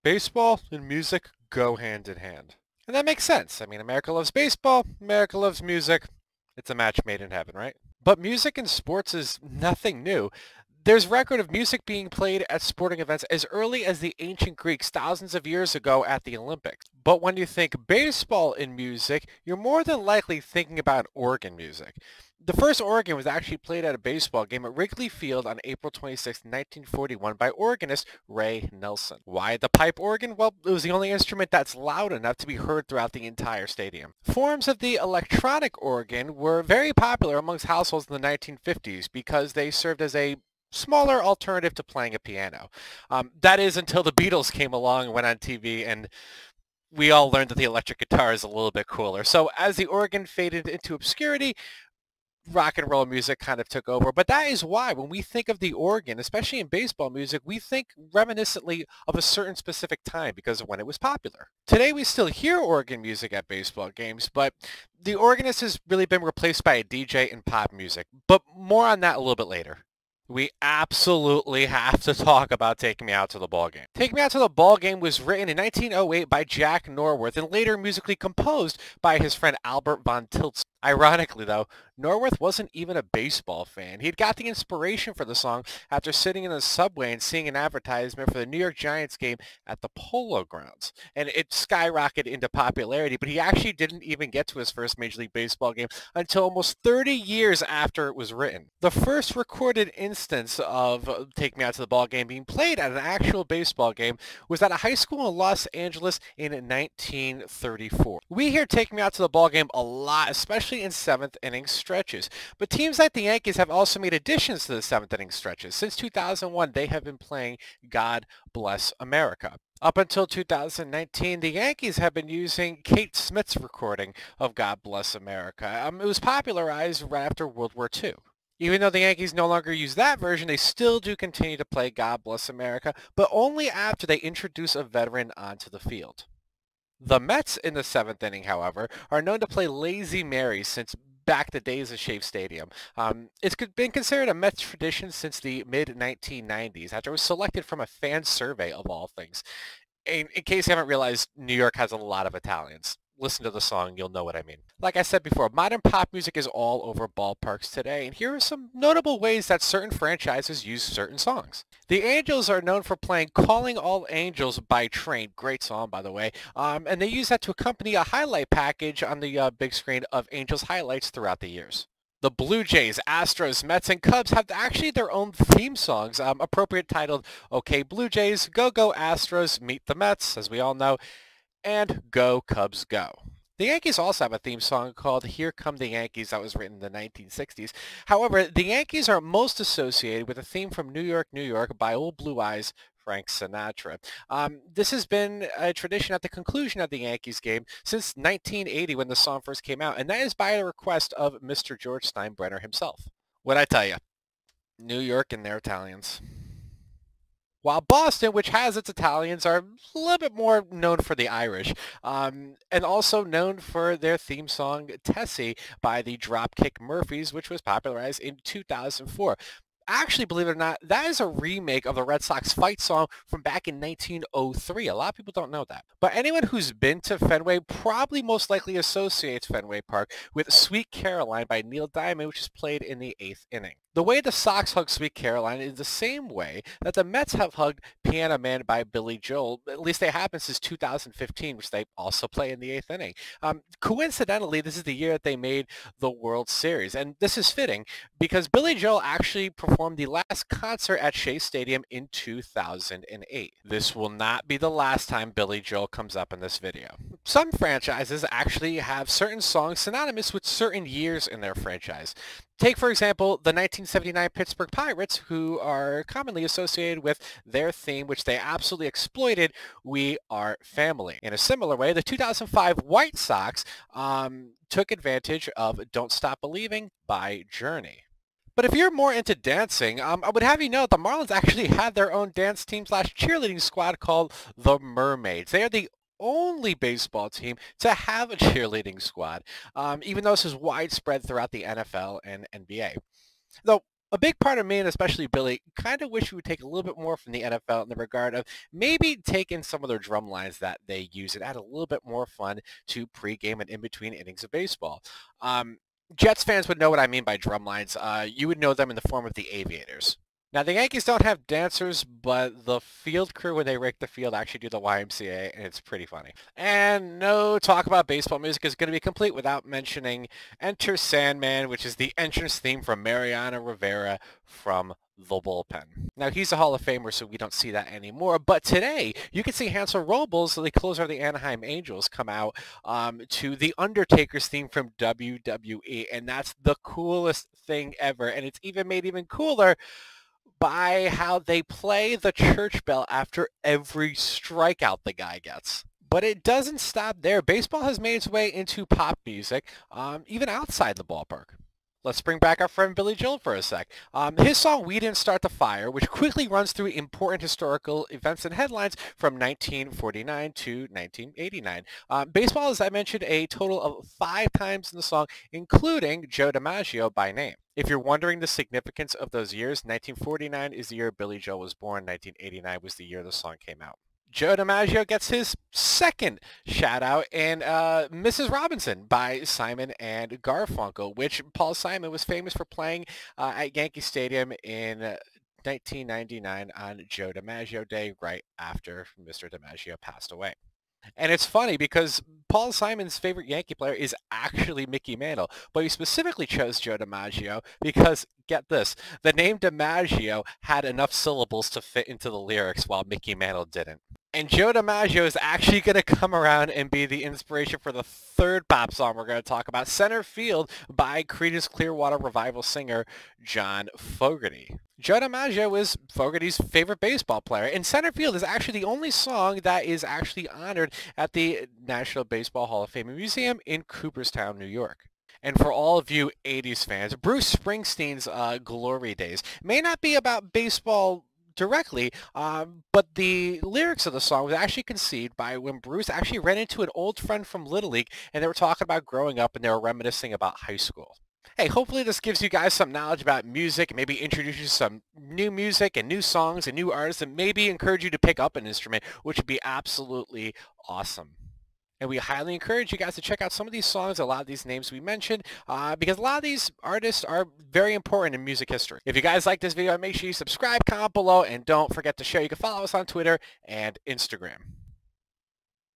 Baseball and music go hand in hand. And that makes sense. I mean, America loves baseball, America loves music. It's a match made in heaven, right? But music in sports is nothing new. There's record of music being played at sporting events as early as the ancient Greeks thousands of years ago at the Olympics. But when you think baseball in music, you're more than likely thinking about organ music. The first organ was actually played at a baseball game at Wrigley Field on April 26, 1941 by organist Ray Nelson. Why the pipe organ? Well, it was the only instrument that's loud enough to be heard throughout the entire stadium. Forms of the electronic organ were very popular amongst households in the 1950s because they served as a smaller alternative to playing a piano. That is until the Beatles came along and went on TV and we all learned that the electric guitar is a little bit cooler. So as the organ faded into obscurity, rock and roll music kind of took over. But that is why when we think of the organ, especially in baseball music, we think reminiscently of a certain specific time because of when it was popular. Today we still hear organ music at baseball games, but the organist has really been replaced by a DJ in pop music. But more on that a little bit later. We absolutely have to talk about Take Me Out to the Ball Game. Take Me Out to the Ball Game was written in 1908 by Jack Norworth and later musically composed by his friend Albert von Tiltz. Ironically, though, Norworth wasn't even a baseball fan. He had got the inspiration for the song after sitting in the subway and seeing an advertisement for the New York Giants game at the Polo Grounds. And it skyrocketed into popularity, but he actually didn't even get to his first Major League Baseball game until almost 30 years after it was written. The first recorded instance of Take Me Out to the Ball Game being played at an actual baseball game was at a high school in Los Angeles in 1934. We hear Take Me Out to the Ball Game a lot, especially in seventh inning stretches. But teams like the Yankees have also made additions to the seventh inning stretches. Since 2001, they have been playing God Bless America. Up until 2019, the Yankees have been using Kate Smith's recording of God Bless America. It was popularized right after World War II. Even though the Yankees no longer use that version, they still do continue to play God Bless America, but only after they introduce a veteran onto the field. The Mets in the seventh inning, however, are known to play Lazy Mary since back the days of Shea Stadium. It's been considered a Mets tradition since the mid-1990s, after it was selected from a fan survey of all things. In case you haven't realized, New York has a lot of Italians. Listen to the song, you'll know what I mean. Like I said before, modern pop music is all over ballparks today, and here are some notable ways that certain franchises use certain songs. The Angels are known for playing Calling All Angels by Train, great song by the way, and they use that to accompany a highlight package on the big screen of Angels highlights throughout the years. The Blue Jays, Astros, Mets, and Cubs have actually their own theme songs, appropriate titled OK Blue Jays, Go Go Astros, Meet the Mets, as we all know, and Go Cubs Go. The Yankees also have a theme song called Here Come the Yankees that was written in the 1960s. However, the Yankees are most associated with a theme from New York, New York by Old Blue Eyes Frank Sinatra. This has been a tradition at the conclusion of the Yankees game since 1980 when the song first came out, and that is by a request of Mr. George Steinbrenner himself. What'd I tell you? New York and their Italians. While Boston, which has its Italians, are a little bit more known for the Irish, and also known for their theme song Tessie by the Dropkick Murphys, which was popularized in 2004. Actually, believe it or not, that is a remake of the Red Sox fight song from back in 1903. A lot of people don't know that. But anyone who's been to Fenway probably most likely associates Fenway Park with Sweet Caroline by Neil Diamond, which is played in the 8th inning. The way the Sox hug Sweet Caroline is the same way that the Mets have hugged Piano Man by Billy Joel. At least they have since 2015, which they also play in the 8th inning. Coincidentally, this is the year that they made the World Series. And this is fitting because Billy Joel actually performed the last concert at Shea Stadium in 2008. This will not be the last time Billy Joel comes up in this video. Some franchises actually have certain songs synonymous with certain years in their franchise. Take, for example, the 1979 Pittsburgh Pirates, who are commonly associated with their theme, which they absolutely exploited, We Are Family. In a similar way, the 2005 White Sox took advantage of Don't Stop Believing by Journey. But if you're more into dancing, I would have you know the Marlins actually had their own dance team slash cheerleading squad called the Mermaids. They are the only baseball team to have a cheerleading squad, even though this is widespread throughout the NFL and NBA. Though A big part of me, and especially Billy, kind of wish we would take a little bit more from the NFL in the regard of maybe taking some of their drum lines that they use and add a little bit more fun to pregame and in between innings of baseball. Um, Jets fans would know what I mean by drum lines. You would know them in the form of the Aviators. Now, the Yankees don't have dancers, but the field crew, when they rake the field, actually do the YMCA, and it's pretty funny. And no talk about baseball music is going to be complete without mentioning Enter Sandman, which is the entrance theme from Mariano Rivera from The Bullpen. Now, he's a Hall of Famer, so we don't see that anymore. But today, you can see Hansel Robles, the closer of the Anaheim Angels, come out to The Undertaker's theme from WWE, and that's the coolest thing ever. And it's even made even cooler by how they play the church bell after every strikeout the guy gets. But it doesn't stop there. Baseball has made its way into pop music, even outside the ballpark. Let's bring back our friend Billy Joel for a sec. His song We Didn't Start the Fire, which quickly runs through important historical events and headlines from 1949 to 1989. Baseball, as I mentioned, a total of 5 times in the song, including Joe DiMaggio by name. If you're wondering the significance of those years, 1949 is the year Billy Joel was born. 1989 was the year the song came out. Joe DiMaggio gets his second shout out in Mrs. Robinson by Simon and Garfunkel, which Paul Simon was famous for playing at Yankee Stadium in 1999 on Joe DiMaggio Day, right after Mr. DiMaggio passed away. And it's funny because Paul Simon's favorite Yankee player is actually Mickey Mantle, but he specifically chose Joe DiMaggio because, get this, the name DiMaggio had enough syllables to fit into the lyrics while Mickey Mantle didn't. And Joe DiMaggio is actually going to come around and be the inspiration for the third pop song we're going to talk about, Center Field by Creedence Clearwater Revival singer John Fogerty. Joe DiMaggio is Fogerty's favorite baseball player, and Center Field is actually the only song that is actually honored at the National Baseball Hall of Fame Museum in Cooperstown, New York. And for all of you 80s fans, Bruce Springsteen's Glory Days may not be about baseball directly, but the lyrics of the song was actually conceived by when Bruce actually ran into an old friend from Little League, and they were talking about growing up, and they were reminiscing about high school. Hey, hopefully this gives you guys some knowledge about music, maybe introduce you to some new music and new songs and new artists, and maybe encourage you to pick up an instrument, which would be absolutely awesome. And we highly encourage you guys to check out some of these songs, a lot of these names we mentioned, because a lot of these artists are very important in music history. If you guys like this video, make sure you subscribe, comment below, and don't forget to share. You can follow us on Twitter and Instagram.